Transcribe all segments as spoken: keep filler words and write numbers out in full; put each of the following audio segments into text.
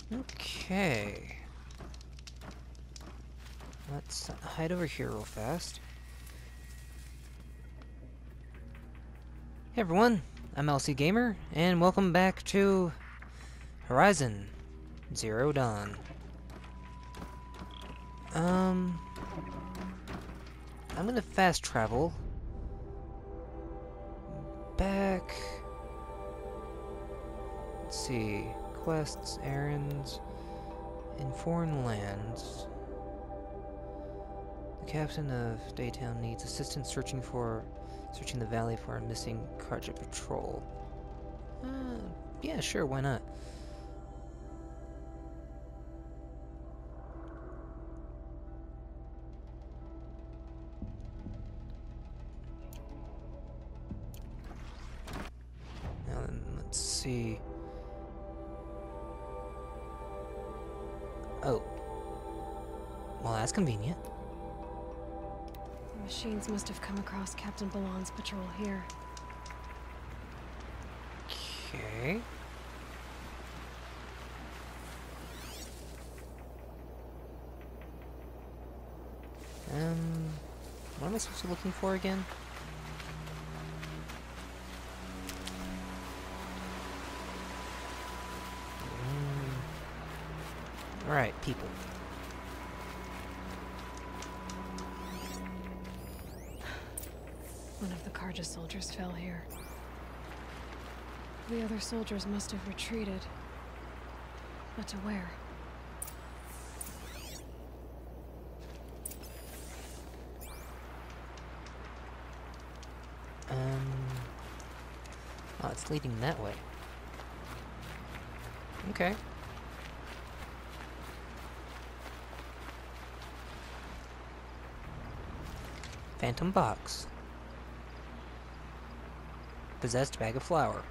Okay. Let's hide over here real fast. Hey everyone, I'm L C Gamer, and welcome back to Horizon Zero Dawn. Um, I'm gonna fast travel back. Let's see, quests, errands in foreign lands. The captain of Daytown needs assistance searching for, searching the valley for a missing Carja patrol. Uh, yeah, sure, why not? Now then, let's see. Oh. Well, that's convenient. The machines must have come across Captain Balon's patrol here. Okay. Um, what am I supposed to be looking for again? Mm. Alright, people. One of the Carja soldiers fell here. The other soldiers must have retreated. But to where? Um... Oh, it's leading that way. Okay. Phantom box. Possessed bag of flour.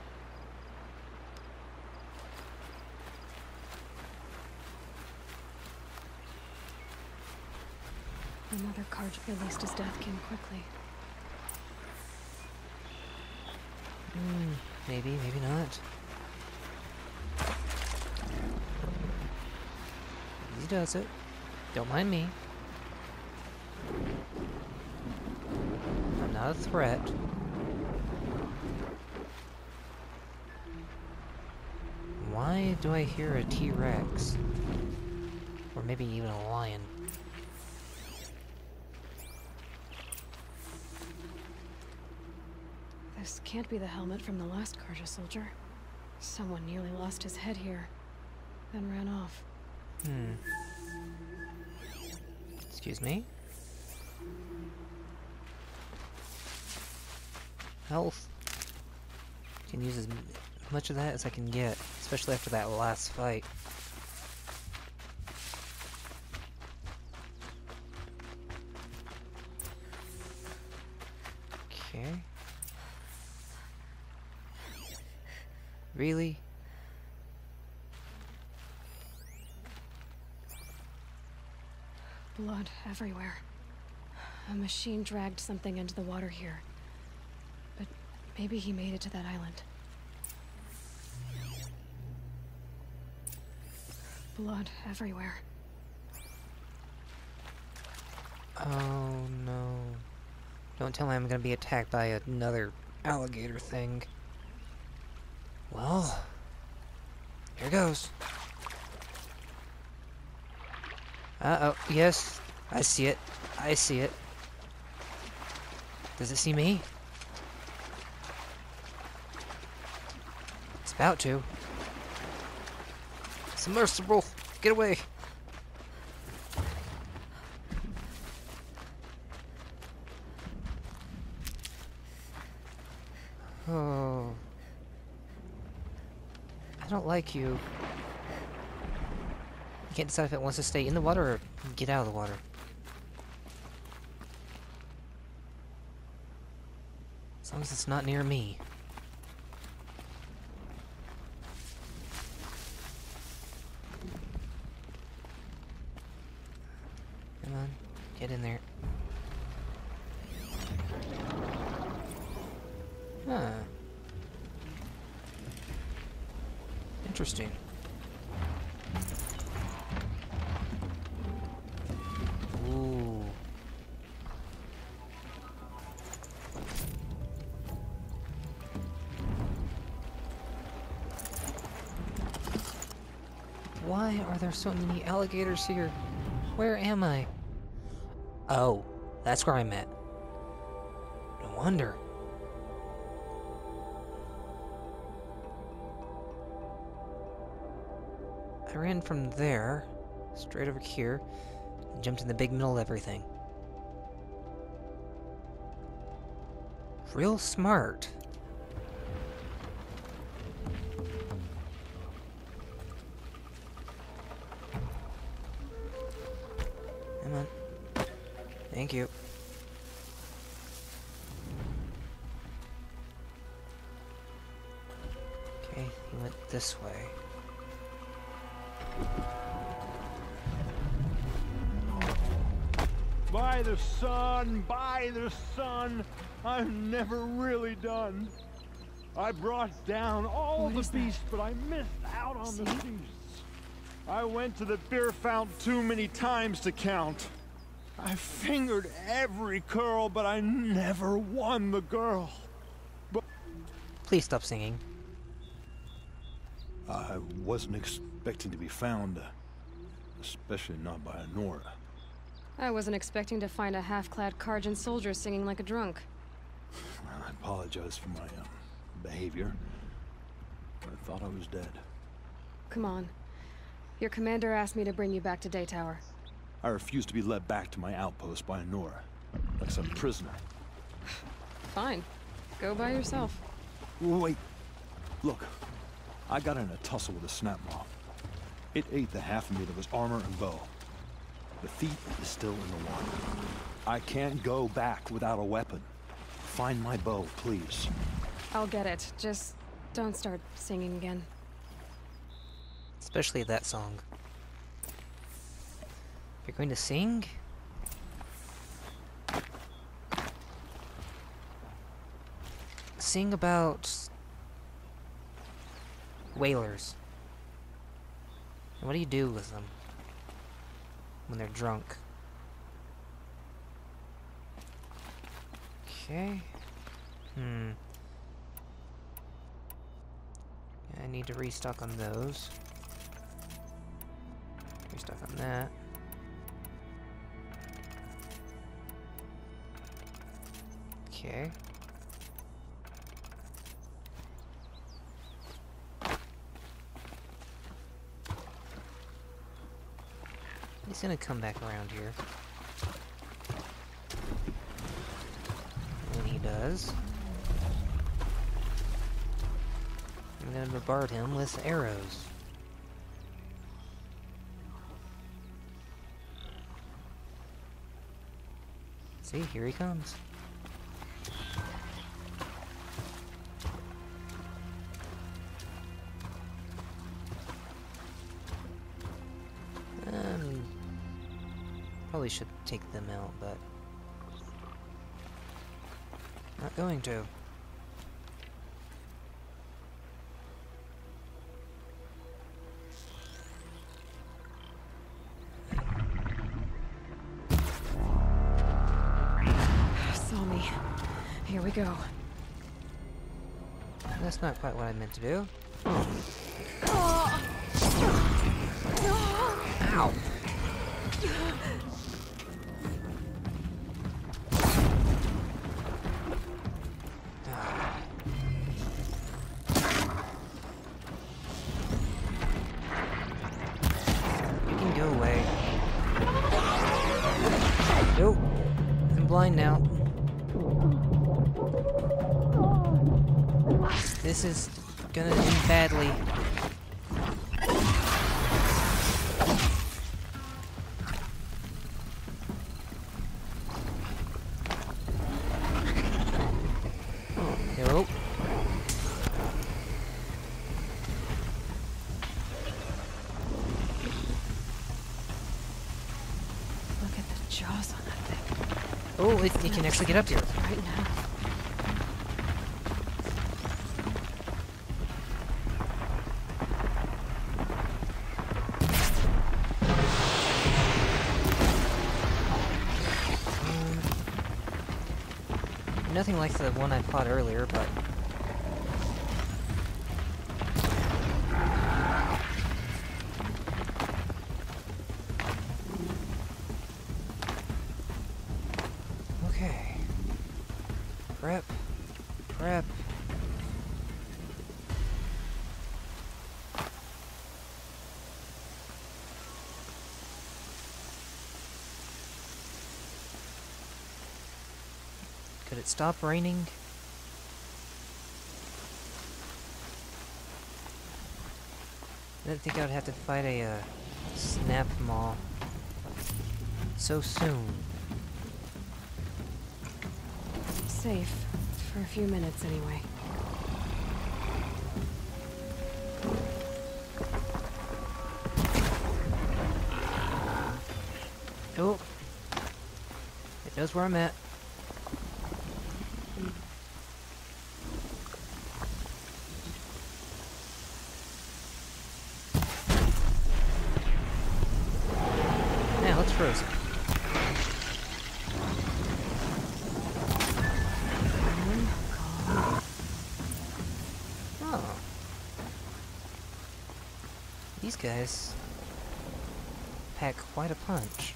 Another Carja. At least his death came quickly. Hmm, maybe, maybe not. He does it. Don't mind me. I'm not a threat. Why do I hear a T-Rex? Or maybe even a lion. This can't be the helmet from the last Carja soldier. Someone nearly lost his head here, then ran off. Hmm. Excuse me? Health. Can use as much of that as I can get, especially after that last fight. Okay. Really? Blood everywhere. A machine dragged something into the water here. But maybe he made it to that island. Blood everywhere. Oh no. Don't tell me I'm gonna be attacked by another alligator thing. Well, here goes. Uh-oh, yes, I see it. I see it. Does it see me? It's about to. Submersible, get away. Oh. I don't like you. You can't decide if it wants to stay in the water or get out of the water. As long as it's not near me. Come on, get in there. Huh. Interesting. Why are there so many alligators here? Where am I? Oh, that's where I'm at. No wonder. I ran from there, straight over here, and jumped in the big middle of everything. Real smart. Come on. Thank you. Okay, he went this way. By the sun, by the sun, I'm never really done. I brought down all What the is that? beasts, but I missed out on the See? feasts. I went to the beer fountain too many times to count. I fingered every curl, but I never won the girl. Please stop singing. I wasn't expecting to be found, uh, especially not by Nora. I wasn't expecting to find a half-clad Karjan soldier singing like a drunk. I apologize for my um, behavior. I thought I was dead. Come on. Your commander asked me to bring you back to Daytower. I refused to be led back to my outpost by Nora, like some prisoner. Fine. Go by yourself. Wait. Look. I got in a tussle with a snap moth. It ate the half of me that was armor and bow. The feet is still in the water. I can't go back without a weapon. Find my bow, please. I'll get it. Just don't start singing again. Especially that song. If you're going to sing, sing about whalers. And what do you do with them when they're drunk? Okay. Hmm. I need to restock on those. Restock on that. Okay. He's gonna come back around here. When he does, I'm gonna bombard him with arrows. See, here he comes. Um, probably should take them out, but not going to. Saw me. Here we go. That's not quite what I meant to do. Ow! You can go away. Nope. I'm blind now. This is gonna end badly. Nope. Look at the jaws on that thing. Oh, it, it can actually get up here. Right now. Nothing like the one I fought earlier, but Prep. Prep. Could it stop raining? I didn't think I would have to fight a uh, snap maw so soon. Safe. For a few minutes, anyway. Oh. It knows where I'm at. Now it's frozen. Oh. These guys pack quite a punch.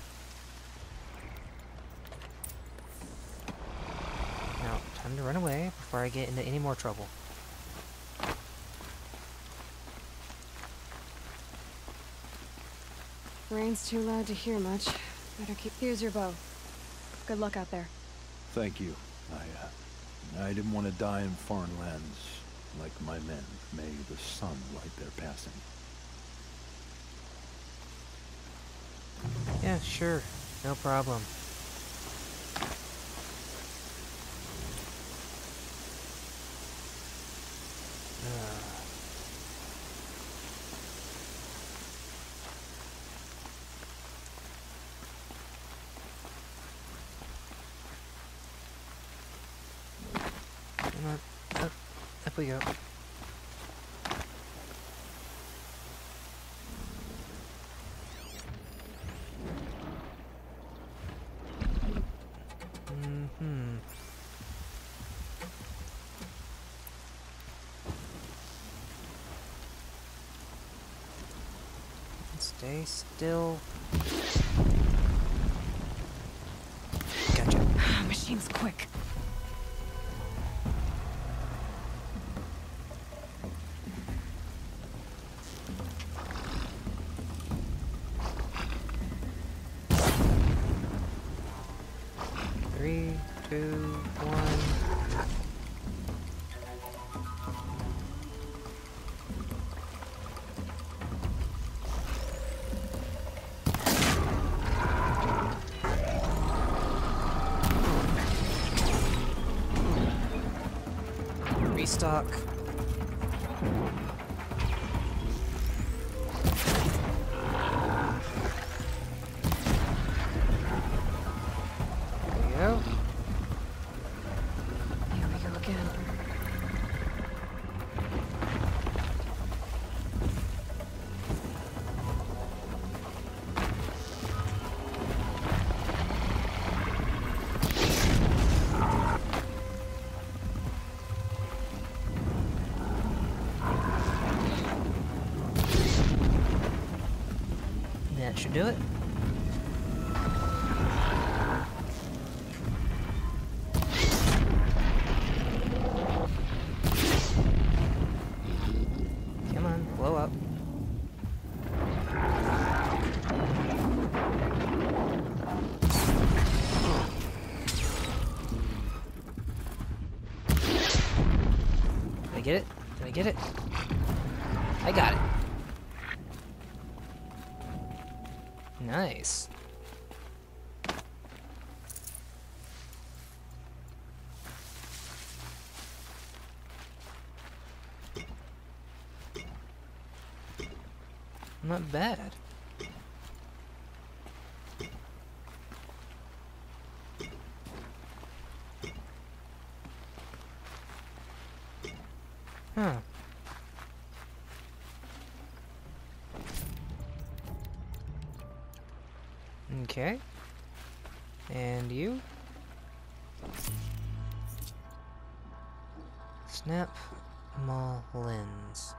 Now, time to run away before I get into any more trouble. Rain's too loud to hear much. Better keep... Here's your bow. Good luck out there. Thank you. I, uh, I didn't want to die in foreign lands like my men. May the sun light their passing. Yeah, sure. No problem. Uh. Come on. Up, up we go. Mm-hmm. Stay still. Gotcha. Machine's quick. Three, two, one. Restock. There we go. Here we go again. That should do it. Come on, blow up. Did I get it? Did I get it? I got it. Nice. Not bad. Huh. Okay. And you? Snap maw lens.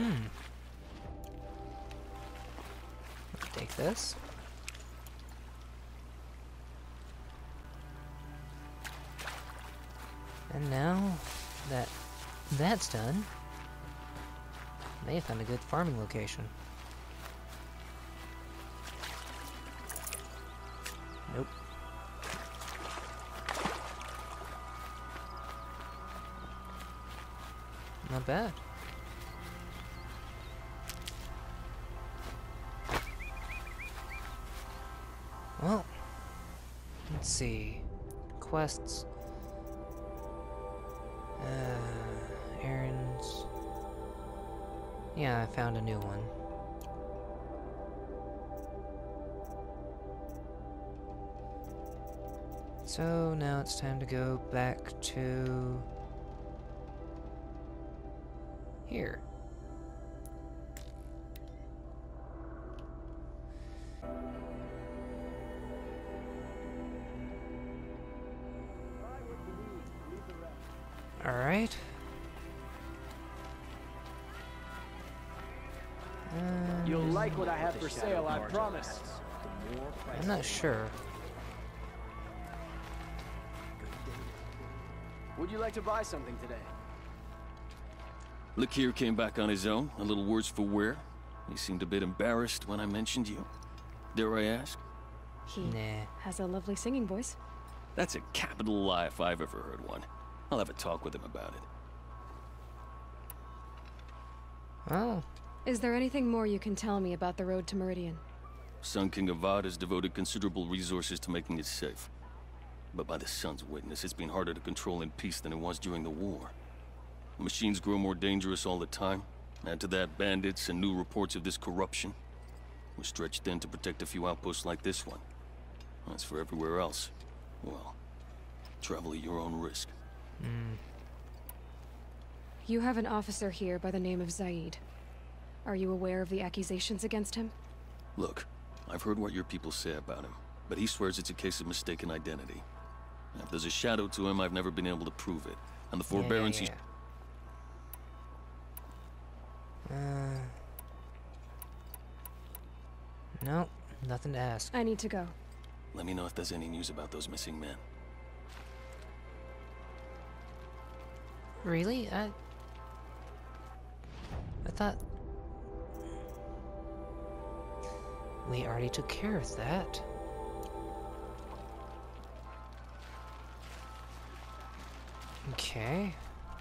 Hmm. Take this. And now that that's done, may have found a good farming location. Nope. Not bad. Well, let's see. Quests. Uh, errands. Yeah, I found a new one. So now it's time to go back to here. All right. Um, You'll like what I have for sale, I promise. I'm not sure. Would you like to buy something today? Lakir came back on his own, a little worse for wear. He seemed a bit embarrassed when I mentioned you. Dare I ask? He Nah. has a lovely singing voice. That's a capital lie if I've ever heard one. I'll have a talk with him about it. Oh, Is there anything more you can tell me about the road to Meridian? Sun King Avad has devoted considerable resources to making it safe. But by the Sun's witness, it's been harder to control in peace than it was during the war. The machines grow more dangerous all the time. Add to that bandits and new reports of this corruption. We're stretched thin to protect a few outposts like this one. As for everywhere else, well, travel at your own risk. hmm. You have an officer here by the name of Zaid. Are you aware of the accusations against him? Look, I've heard what your people say about him, but he swears it's a case of mistaken identity. If there's a shadow to him, I've never been able to prove it. And the forbearance yeah, he's... yeah, yeah. Uh. Nope, nothing to ask. I need to go. Let me know if there's any news about those missing men. Really? I... I thought... we already took care of that. Okay.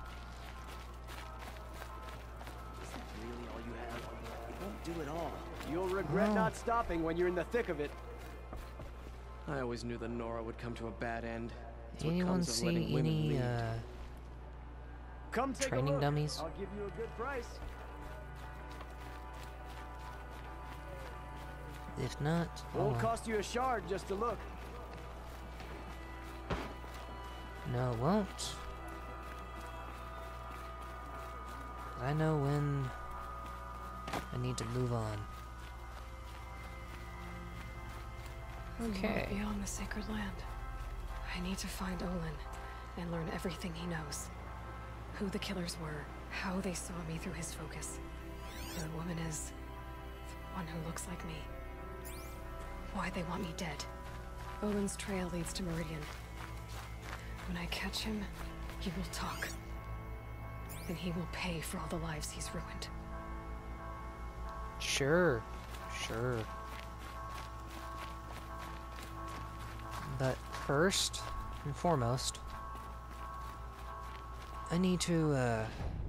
Is that really all you have? It won't do it all. You'll regret Oh. not stopping when you're in the thick of it. I always knew that Nora would come to a bad end. It's what Anyone comes of letting see women any, lead. uh... Come take training a look. dummies? I'll give you a good price. If not... oh Won't well. cost you a shard just to look. No, it won't. I know when I need to move on. Okay. Beyond the sacred land. I need to find Olin and learn everything he knows. Who the killers were, how they saw me through his focus. Who the woman is, the one who looks like me. Why they want me dead. Olin's trail leads to Meridian. When I catch him, he will talk. And he will pay for all the lives he's ruined. Sure. Sure. But first and foremost, I need to, uh...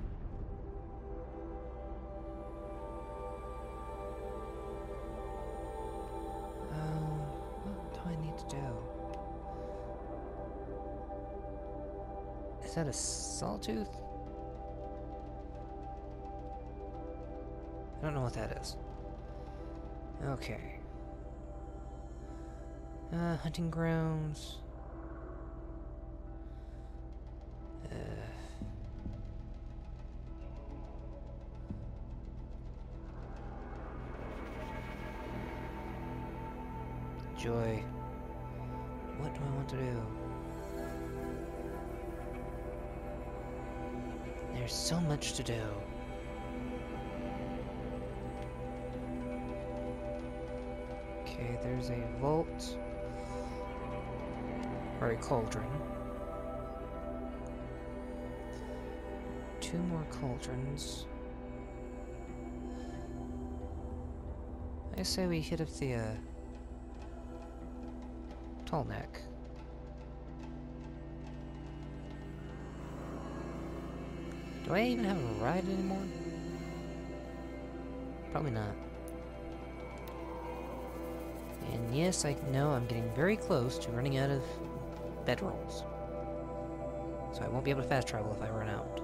Um, what do I need to do? Is that a sawtooth? I don't know what that is. Okay. Uh, hunting grounds. Uh... Joy. What do I want to do? There's so much to do. Okay, there's a vault. Or a cauldron. Two more cauldrons. I say we hit up the, uh... Tall Neck. Do I even have a ride anymore? Probably not. And yes, I know I'm getting very close to running out of bedrolls. So I won't be able to fast travel if I run out.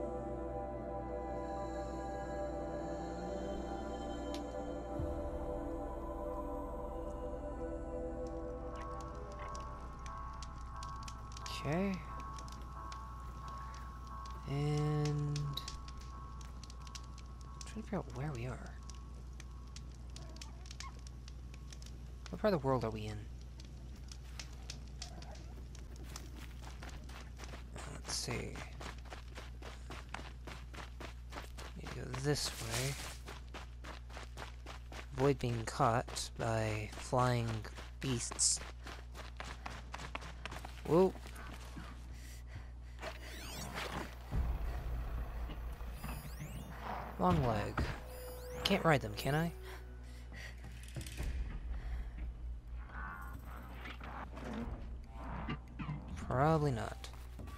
Okay. And... I'm trying to figure out where we are. What part of the world are we in? Let's see. Need to go this way. Avoid being caught by flying beasts. Whoa! Long leg. Can't ride them, can I? Probably not.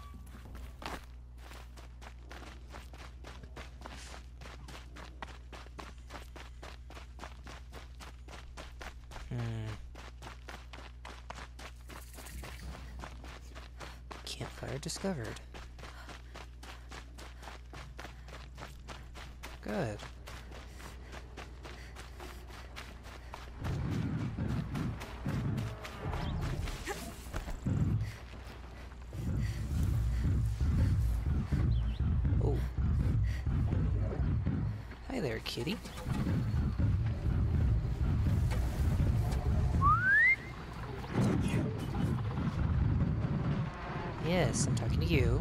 Hmm. Campfire discovered. Good. Oh. Hi there, kitty. Yes, I'm talking to you.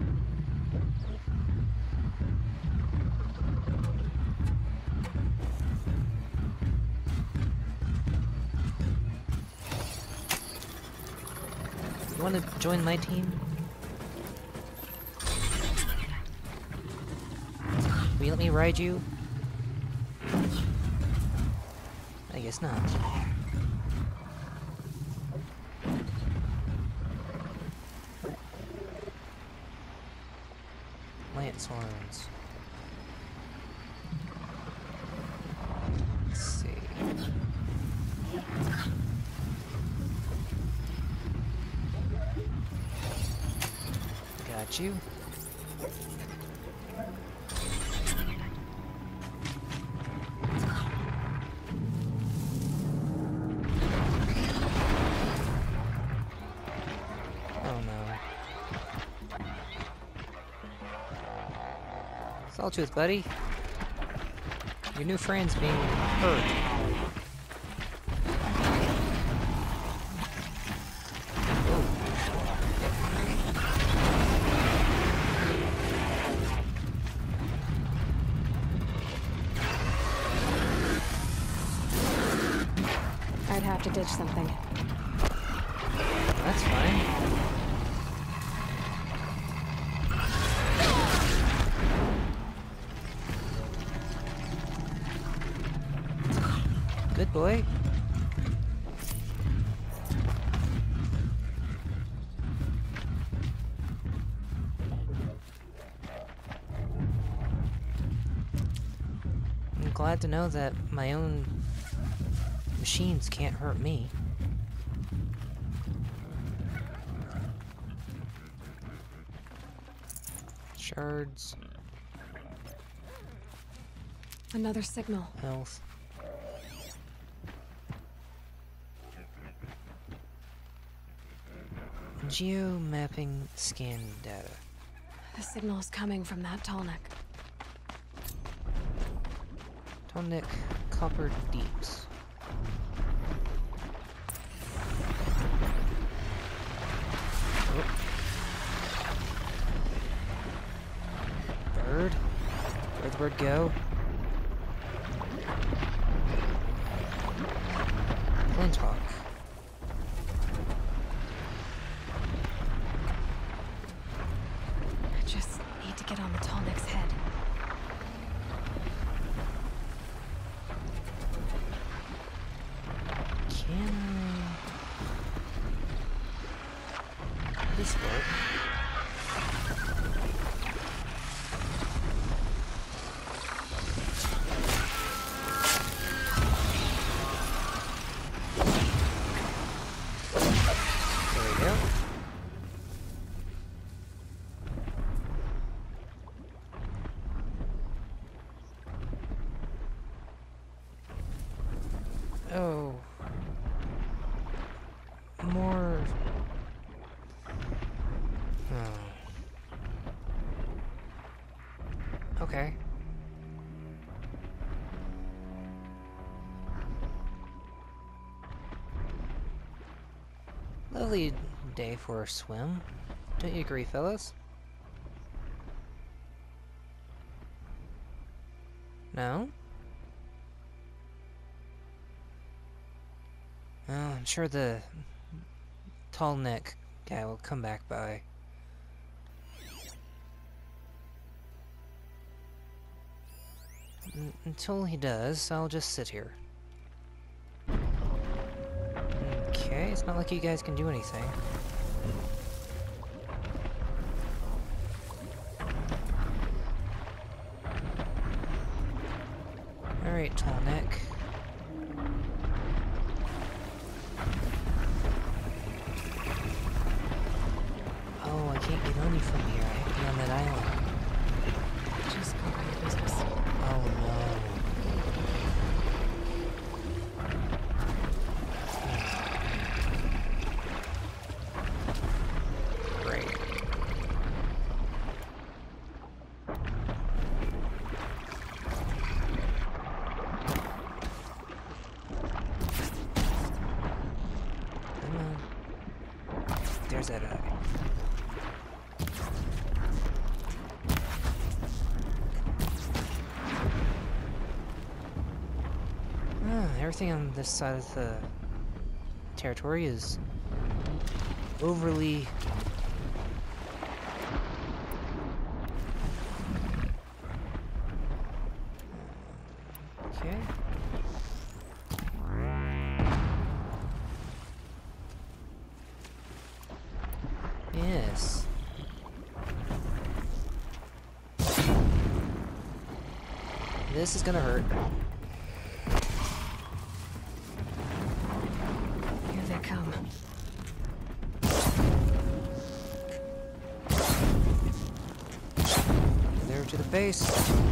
You want to join my team? Will you let me ride you? I guess not. Lance horns. Let's see. Got you. Sawtooth, buddy. Your new friend's being hurt. I'd have to ditch something. That's fine. Good boy. I'm glad to know that my own machines can't hurt me. Shards. Another signal. Health. Geo-mapping scan data. The signal is coming from that tall neck. Tall Neck Copper Deeps. Oh. Bird? Where'd the bird go? Flinthawk. I just need to get on the Tallneck's head. Can I... This work? There we go. Oh. More... Oh. Okay. Lovely day for a swim. Don't you agree, fellas? No? Oh, I'm sure the Tallneck guy will come back by. N- until he does, I'll just sit here. Okay, it's not like you guys can do anything. Alright, Tallneck. Oh, I can't get on you from here. I have to be on that island. Just go about your business. Oh no. Great. Come on. There's that eye. Ah, everything on this side of the territory is overly okay. Yes. This is gonna hurt. Here they come. There to the base.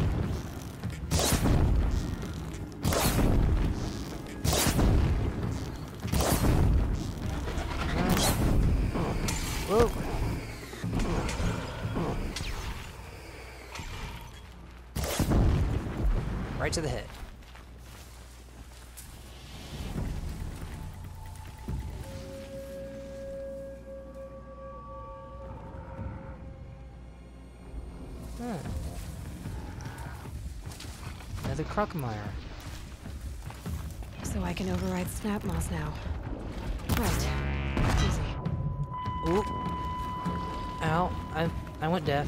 Whoa. Right to the head. Huh. Another Crocomire. So I can override Snapmaws now. Right. Easy. Oop. Ow. I I went deaf.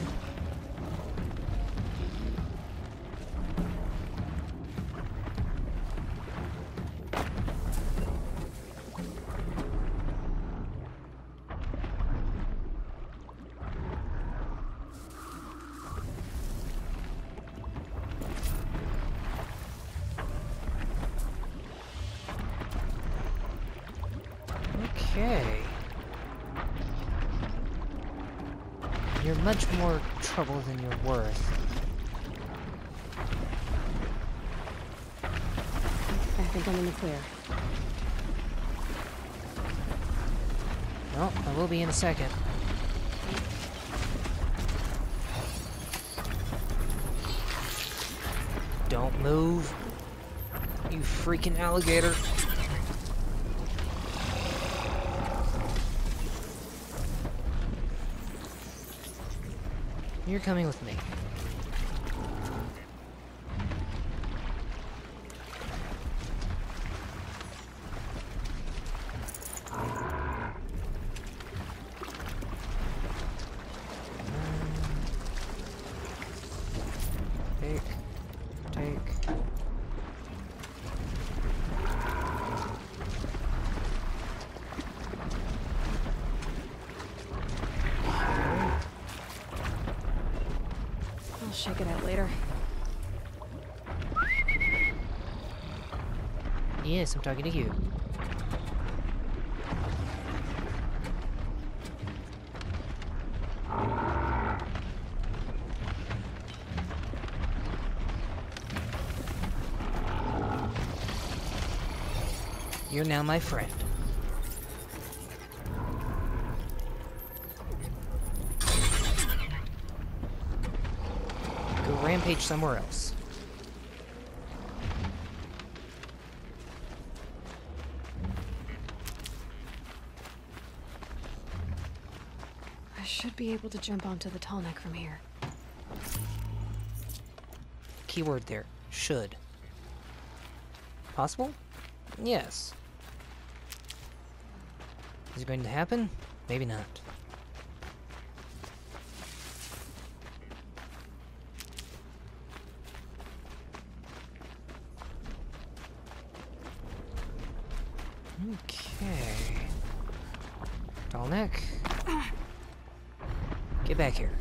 Okay. You're much more trouble than you're worth. I think I'm in the clear. Well, I will be in a second. Don't move. You freaking alligator. You're coming with me. shake it out later. Yes, I'm talking to you. You're now my friend. Go rampage somewhere else. I should be able to jump onto the tall neck from here. Keyword there. Should. Possible? Yes. Is it going to happen? Maybe not. Okay. Tall neck. Get back here.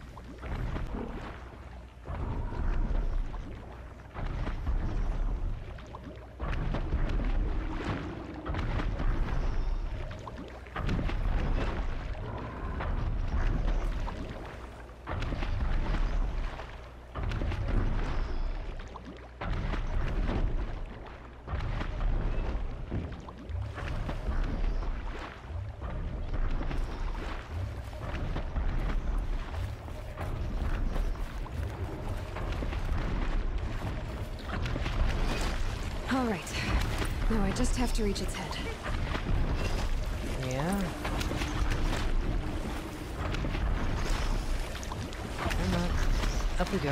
Alright. Now I just have to reach its head. Yeah. Come on. Up we go.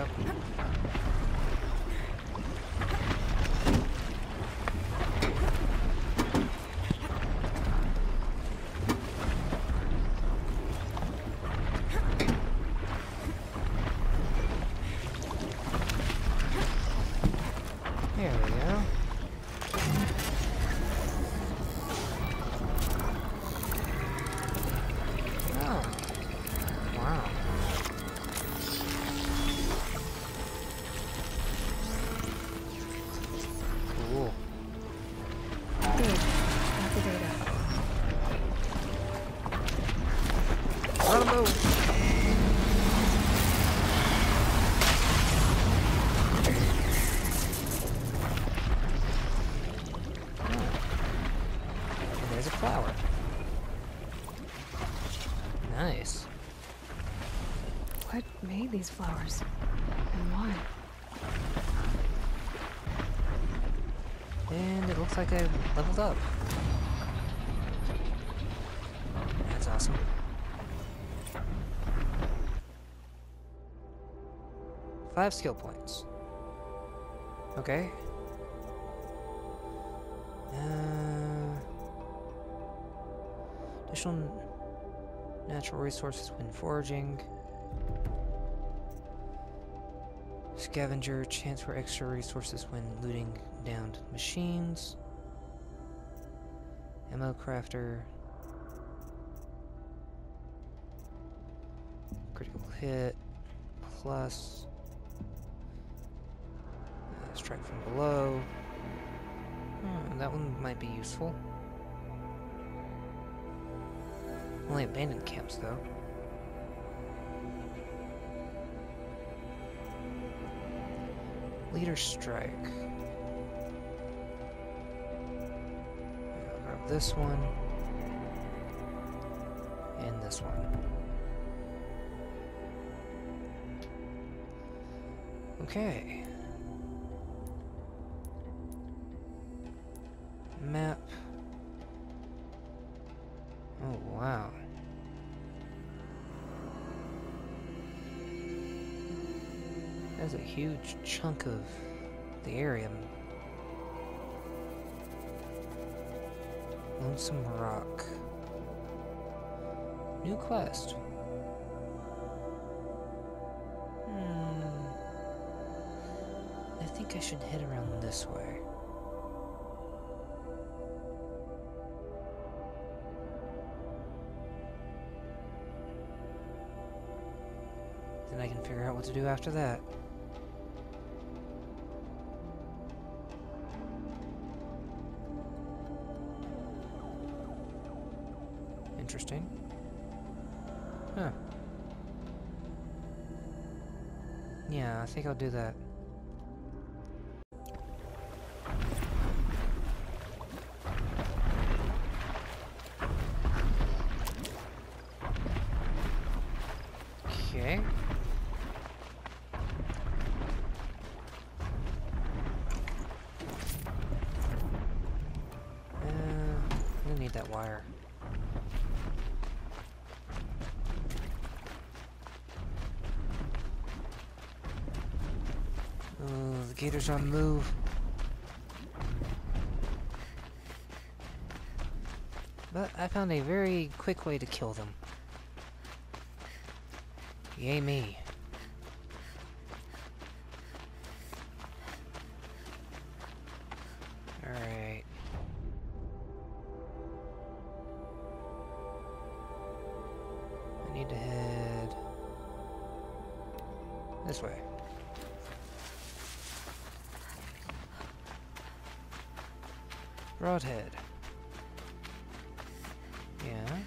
There we go. Oh. Wow. Cool. Good. Got the data. On the move! And there's a flower. Nice. What made these flowers? And why? And it looks like I leveled up. That's awesome. Five skill points. Okay. Uh, additional natural resources when foraging. Scavenger, chance for extra resources when looting downed machines. Ammo crafter. Critical hit. Plus. Uh, strike from below. Hmm, that one might be useful. Only abandoned camps, though. Leader strike. I'll grab this one. And this one. Okay. Map. Oh, wow. That's a huge chunk of the area. Lonesome Rock. New quest. Hmm. I think I should head around this way. Then I can figure out what to do after that. Interesting. Huh. Yeah, I think I'll do that. Okay. Uh, I'm gonna need that wire. Oh, the gator's on the move. But I found a very quick way to kill them. Yay me. Alright. I need to head this way. Broadhead. Yeah.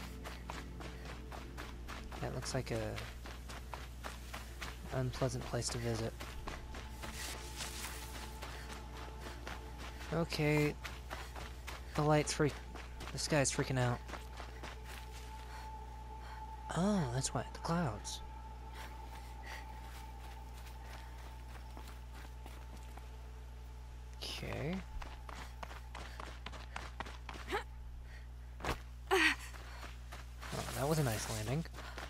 That looks like a unpleasant place to visit. Okay. The light's freak. The sky's freaking out. Oh, that's why. The clouds. Okay. Oh, that was a nice landing.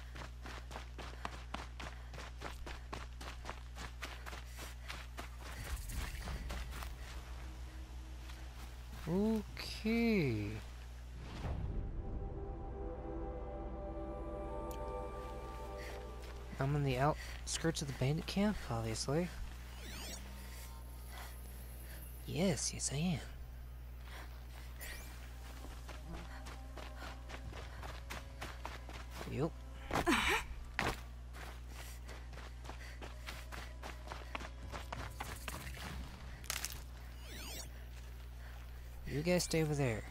Okay. I'm on the outskirts of the bandit camp, obviously. Yes, yes I am. Yup. You guys stay over there.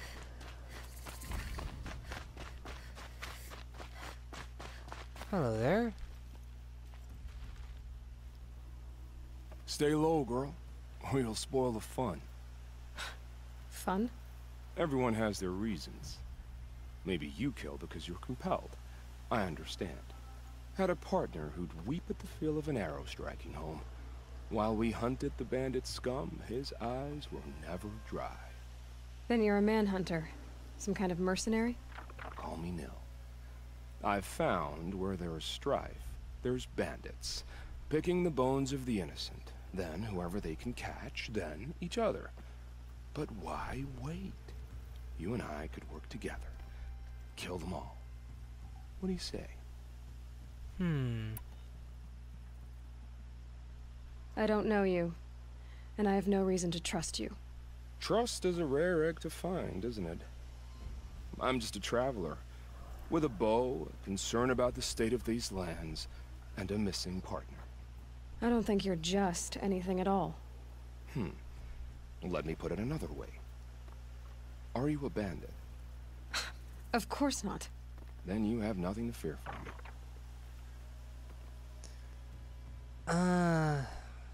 Hello there. Stay low, girl, or you'll spoil the fun. Fun? Everyone has their reasons. Maybe you kill because you're compelled. I understand. Had a partner who'd weep at the feel of an arrow striking home. While we hunted the bandit scum, his eyes will never dry. Then you're a manhunter. Some kind of mercenary? Call me Nil. I've found where there is strife, there's bandits, picking the bones of the innocent, then whoever they can catch, then each other. But why wait? You and I could work together. Kill them all. What do you say? Hmm. I don't know you, and I have no reason to trust you. Trust is a rare egg to find, isn't it? I'm just a traveler, with a bow, a concern about the state of these lands, and a missing partner. I don't think you're just anything at all. Hmm. Let me put it another way. Are you a bandit? Of course not. Then you have nothing to fear from me. Uh...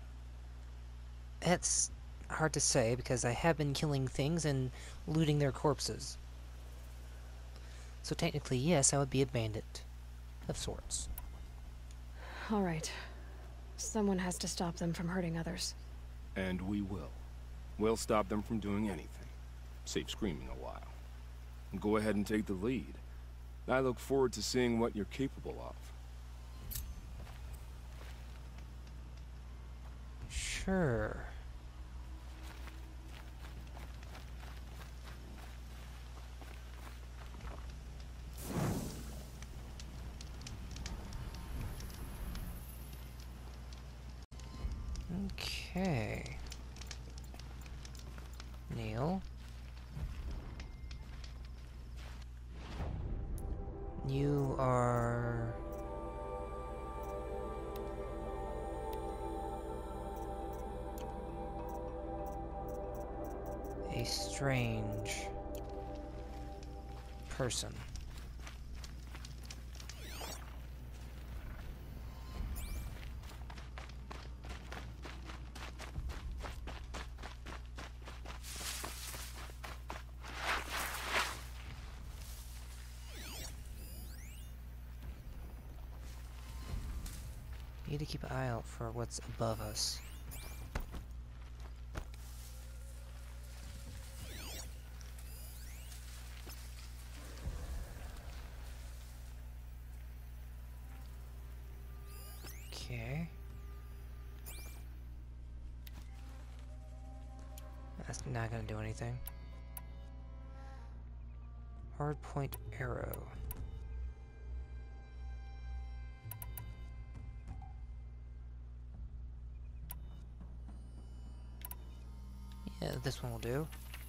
It's hard to say, because I have been killing things and looting their corpses. So technically, yes, I would be a bandit. Of sorts. All right. Someone has to stop them from hurting others. And we will. We'll stop them from doing anything. Save screaming a while. Go ahead and take the lead. I look forward to seeing what you're capable of. Sure. Okay. Neil. You are strange person. Need to keep an eye out for what's above us. Okay. That's not gonna do anything. Hard point arrow. Yeah, this one will do.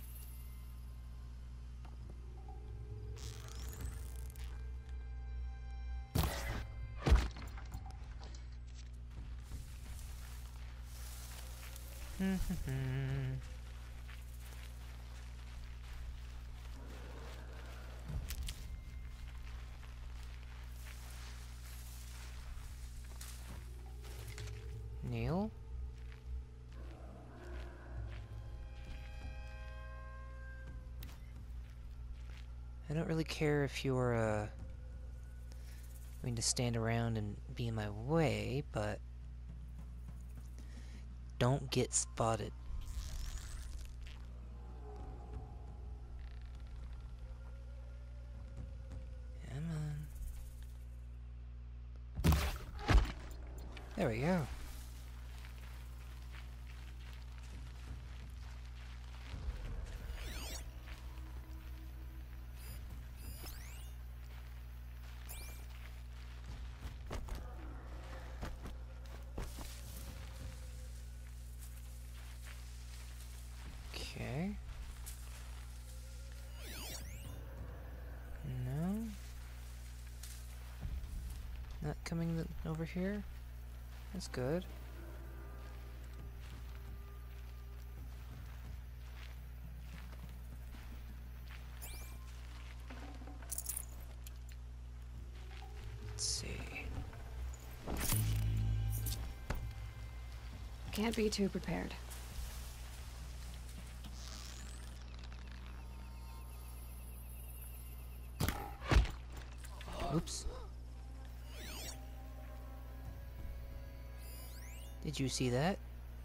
Neil? I don't really care if you're, uh, going to stand around and be in my way, but don't get spotted. Come on. There we go. Okay. No. Not coming th over here? That's good. Let's see. Can't be too prepared. Oops. Did you see that?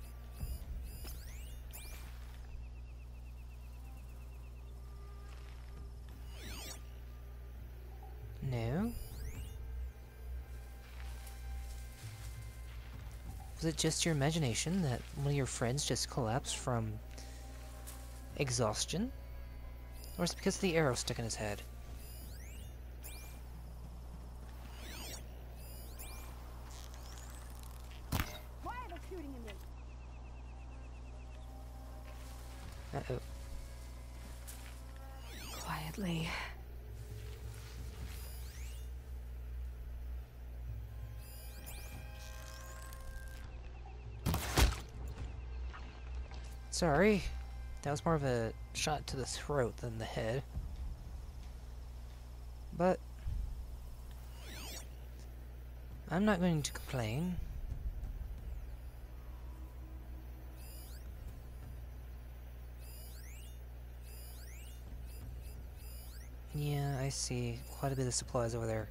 No? Was it just your imagination that one of your friends just collapsed from exhaustion? Or is it because of the arrow stuck in his head? Uh-oh. Quietly. Sorry. That was more of a shot to the throat than the head. But I'm not going to complain. Yeah, I see. Quite a bit of supplies over there.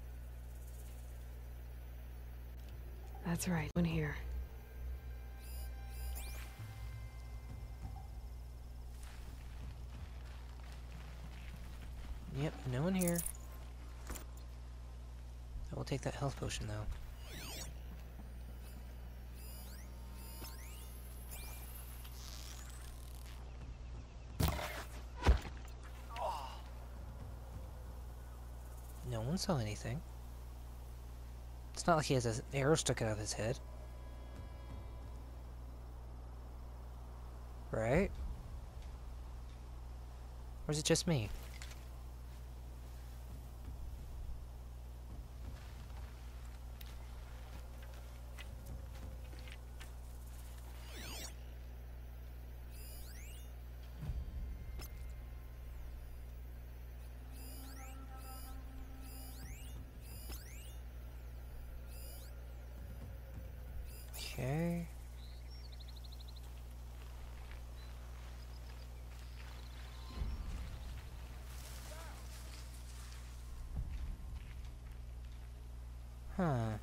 That's right. One here. Yep, no one here. I will take that health potion though. No one saw anything. It's not like he has an arrow stuck out of his head. Right? Or is it just me? Huh.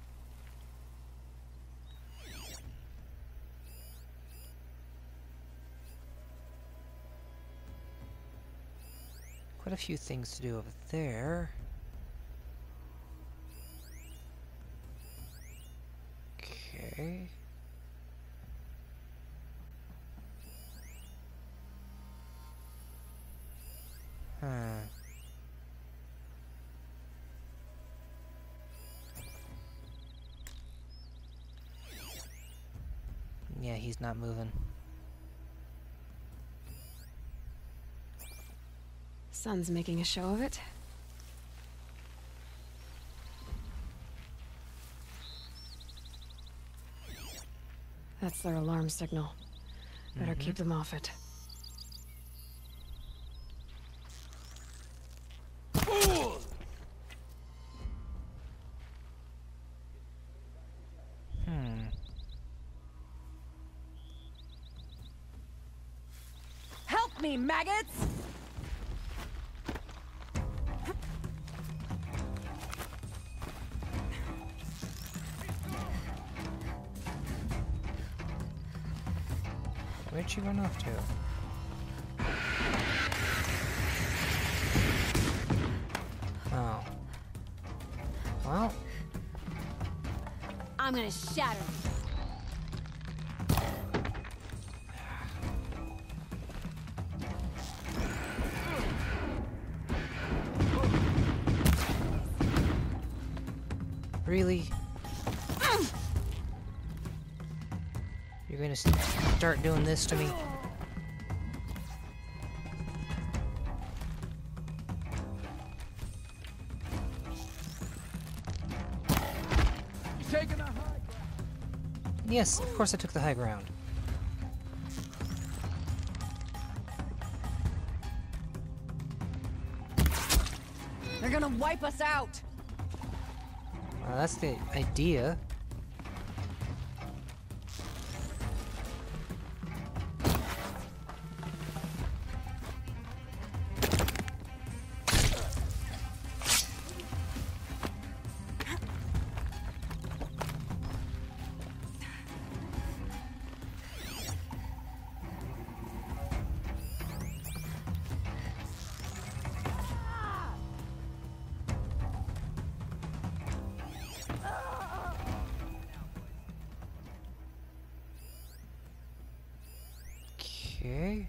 Quite a few things to do over there. Okay. Huh. Yeah, he's not moving. Sun's making a show of it. That's their alarm signal. Better Mhm. keep them off it. Hmm. Help me, maggots! Where'd she run off to? Oh. Well, I'm gonna shatter you. really? You're gonna start doing this to me? Taking a high ground. Yes, of course I took the high ground. They're gonna wipe us out. Well, that's the idea. Okay.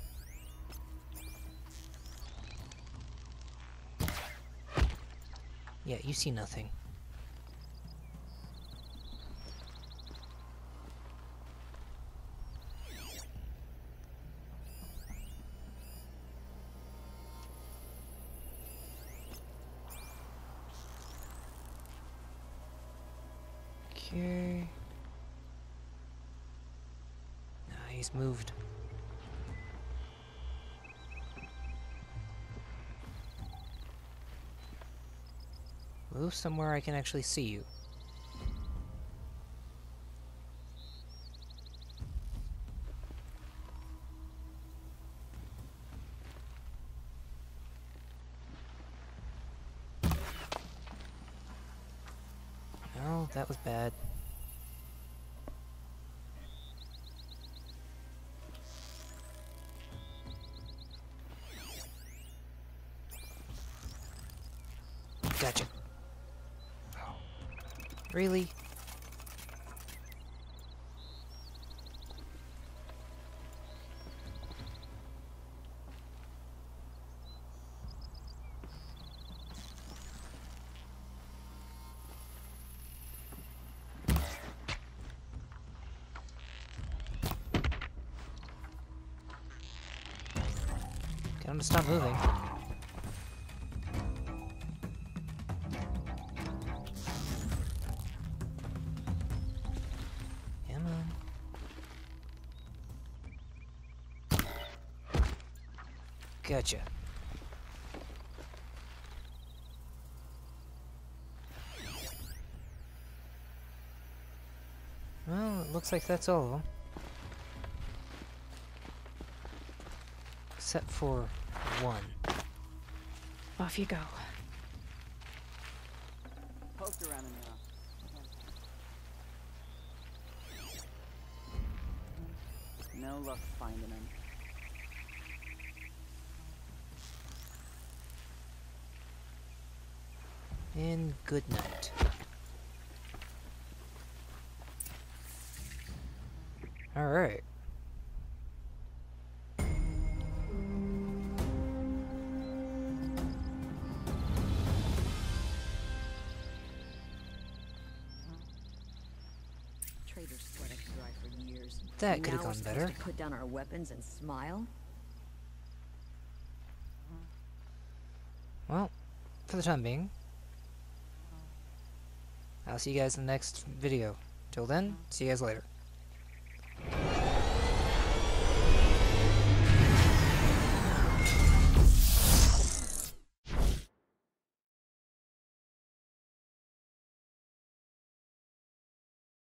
Yeah, you see nothing. Okay. Nah, he's moved. Move somewhere I can actually see you. Oh, that was bad. Gotcha. Really? Get him to stop moving. Come on. Gotcha. Well, it looks like that's all of them. Except for one. Off you go. Poked around enough. No luck finding him. And good night. Alright. Traders sweat us dry for years. That could Now have we're gone supposed better. to put down our weapons and smile? Well, for the time being, I'll see you guys in the next video. Till then, see you guys later.